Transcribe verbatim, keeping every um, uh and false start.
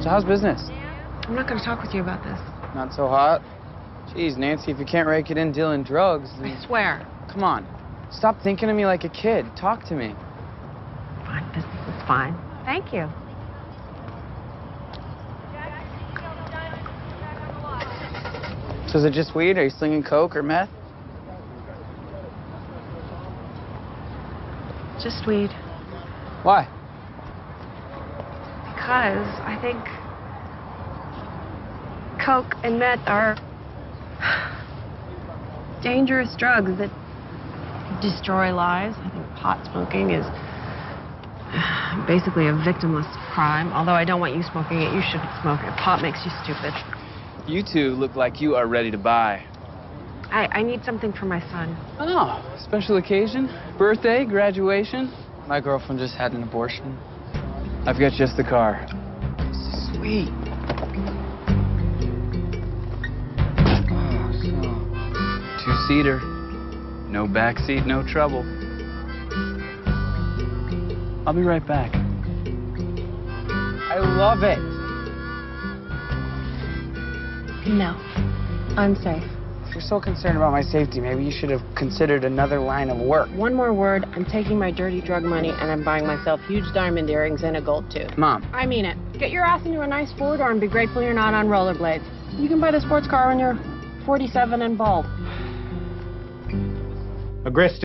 So how's business? I'm not going to talk with you about this. Not so hot? Jeez, Nancy, if you can't rake it in dealing drugs, then... I swear. Come on. Stop thinking of me like a kid. Talk to me. Fine, business is fine. Thank you. So is it just weed? Are you slinging coke or meth? Just weed. Why? Because I think coke and meth are dangerous drugs that destroy lives. I think pot smoking is basically a victimless crime. Although I don't want you smoking it, you shouldn't smoke it. Pot makes you stupid. You two look like you are ready to buy. I, I need something for my son. Oh, special occasion? Birthday? Graduation? My girlfriend just had an abortion. I've got just the car. Sweet. Oh, so... Two-seater. No backseat, no trouble. I'll be right back. I love it. No. Unsafe. If you're so concerned about my safety, maybe you should have considered another line of work. One more word. I'm taking my dirty drug money and I'm buying myself huge diamond earrings and a gold tooth. Mom. I mean it. Get your ass into a nice four-door and be grateful you're not on rollerblades. You can buy the sports car when you're forty-seven and bald. Aggressed.